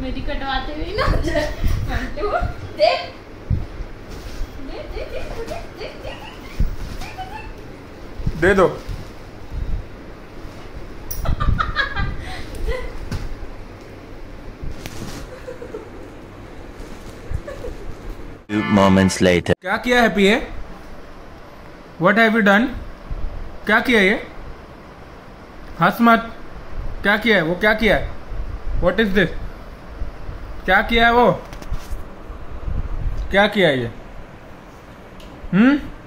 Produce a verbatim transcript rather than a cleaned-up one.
मेरी कटवाते हुए ना मंटू देख दे दो। Few moments later. क्या किया है पिए? What have you done? क्या किया ये? हंस मत। क्या किया है वो? क्या किया है? What is this? क्या किया है वो? क्या किया है ये? हम्म